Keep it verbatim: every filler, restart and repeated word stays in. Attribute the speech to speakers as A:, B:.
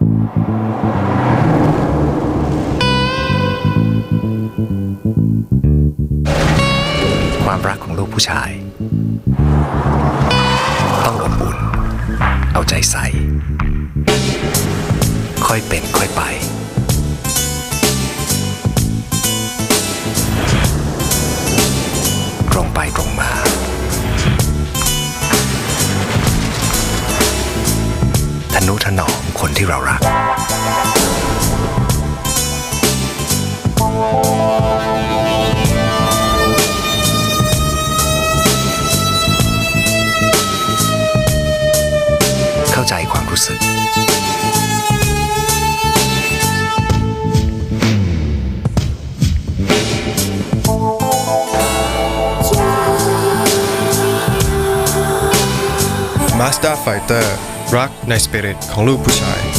A: ความรักของลูกผู้ชายต้องอบอุ่นเอาใจใส่ค่อยเป็นค่อยไปตรงไปตรงมาทนุถนอมคนที่เรารักเข้าใจความรู้สึก
B: Mazda Fighter รักในสปิริตของลูกผู้ชาย